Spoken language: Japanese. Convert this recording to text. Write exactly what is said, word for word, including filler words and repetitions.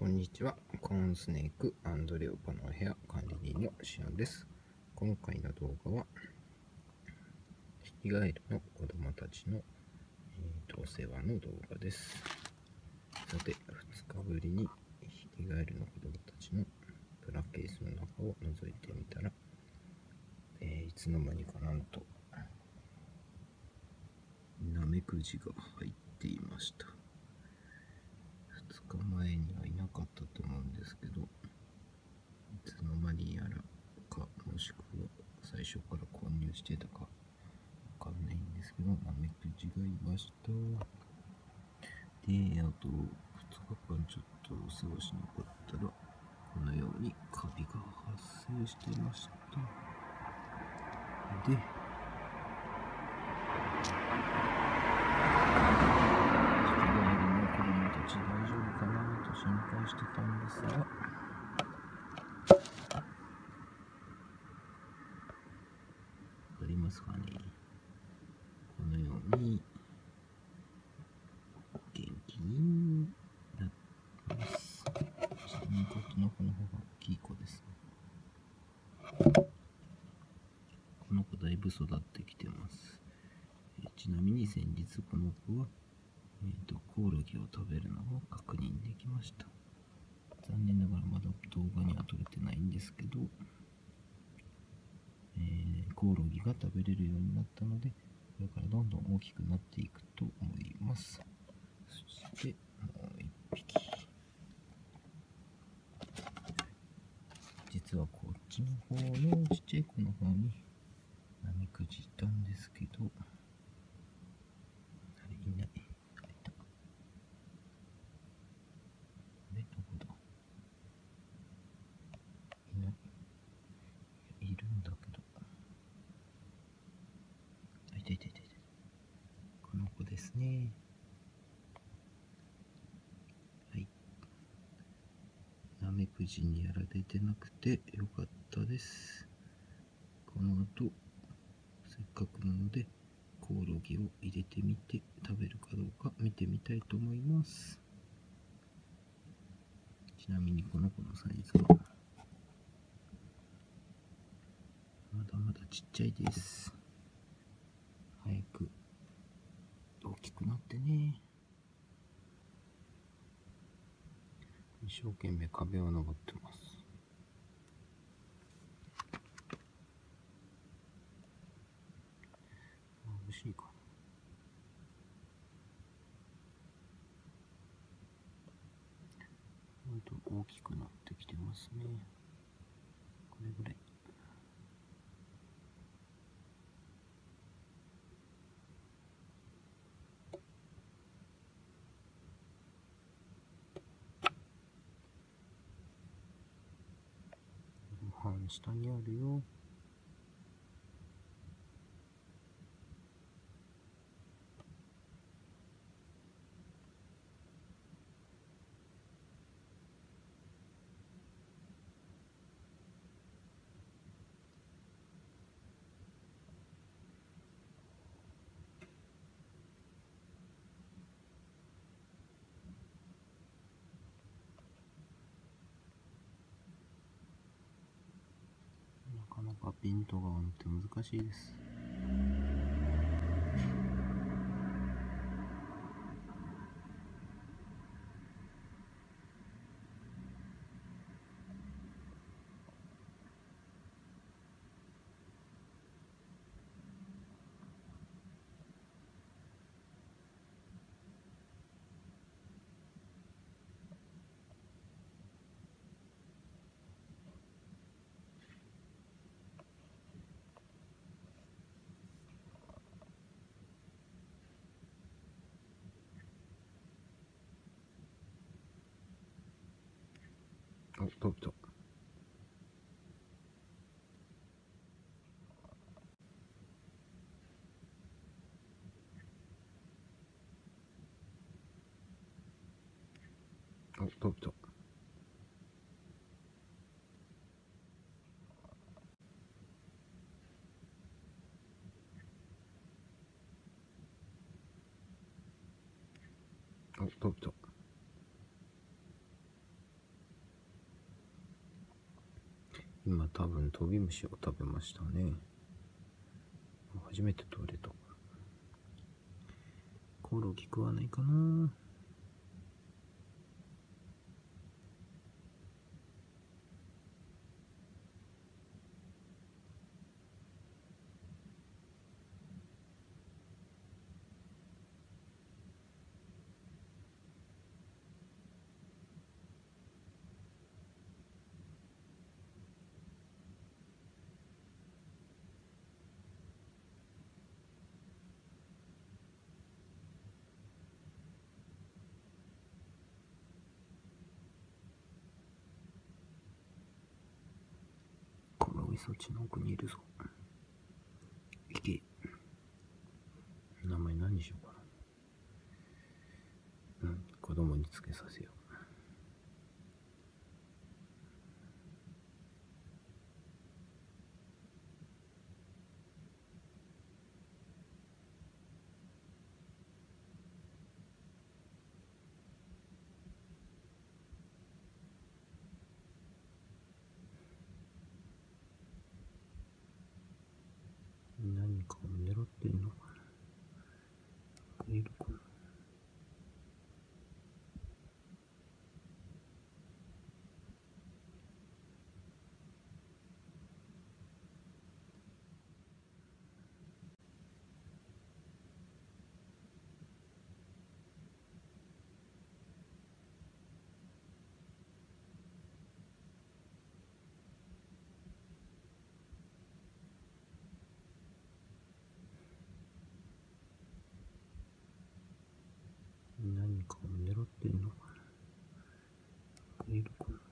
こんにちは。コーンスネーク&レオパのお部屋管理人のシオンです。今回の動画は、ヒキガエルの子供たちの、えー、とお世話の動画です。さて、ふつかぶりにヒキガエルの子供たちのプラケースの中を覗いてみたら、えー、いつの間にかなんと、ナメクジが入っていました。ふつかまえにはいなかったと思うんですけど、いつの間にやらか、もしくは最初から購入してたかわかんないんですけど、ナメクジがいました。で、あとふつかかんちょっとお世話しなかったら、このようにカビが発生してました。で、大丈夫かなと心配してたんですが、わかりますかね。このように元気になってます。ちなみにこっちの子の方が大きい子ですね。この子だいぶ育ってきてます。えちなみに先日この子は、えーと、コオロギを食べるのを確認できました。残念ながらまだ動画には撮れてないんですけど、えー、コオロギが食べれるようになったので、これからどんどん大きくなっていくと思います。そしてもう一匹。実はこっちの方のちっちゃい子の方にナメクジいたんですけど、あれいない。あれいた。あれどこだ。いない。いや、いるんだけど。あ、いたいたいたいた。この子ですね。はい。ナメクジにやられてなくてよかったです。この後、せっかくなので、コオロギを入れてみて食べるかどうか見てみたいと思います。ちなみにこの子のサイズはまだまだちっちゃいです。早く大きくなってね。一生懸命壁を登ってます。眩しいかな。ほんと大きくなってきてますね。これぐらい。ご飯下にあるよ。なかなかピントが合うって難しいです。お、飛びた。お、飛びた。お、飛びた。 今多分飛び虫を食べましたね。初めて取れた。コオロギ食わないかな。コオロギそっちの奥にいるぞ。行け。名前何にしようかな。うん、子供につけさせよう。何かを狙ってんのかな。いるかな。何かを狙ってんのかな。いるかな。